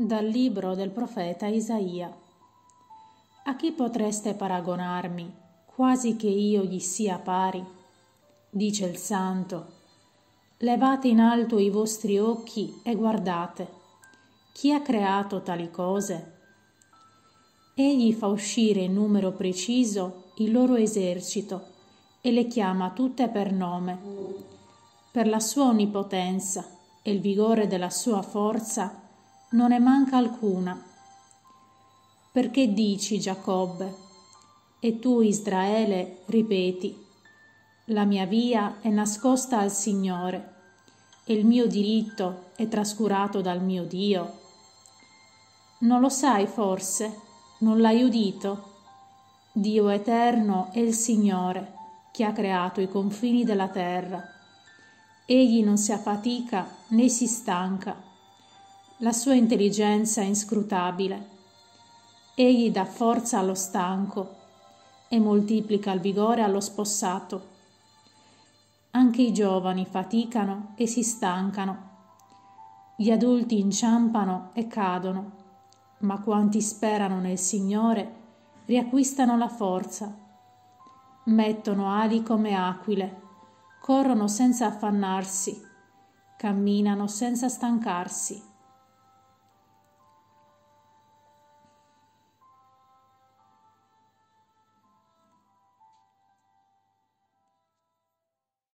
Dal libro del profeta Isaia. A chi potreste paragonarmi, quasi che io gli sia pari? Dice il Santo. Levate in alto i vostri occhi e guardate. Chi ha creato tali cose? Egli fa uscire in numero preciso il loro esercito e le chiama tutte per nome. Per la sua onnipotenza e il vigore della sua forza non ne manca alcuna. Perché dici, Giacobbe, e tu, Israele, ripeti, la mia via è nascosta al Signore e il mio diritto è trascurato dal mio Dio? Non lo sai forse? Non l'hai udito? Dio eterno è il Signore, che ha creato i confini della terra. Egli non si affatica né si stanca. La sua intelligenza è inscrutabile. Egli dà forza allo stanco e moltiplica il vigore allo spossato. Anche i giovani faticano e si stancano. Gli adulti inciampano e cadono, ma quanti sperano nel Signore riacquistano la forza. Mettono ali come aquile, corrono senza affannarsi, camminano senza stancarsi.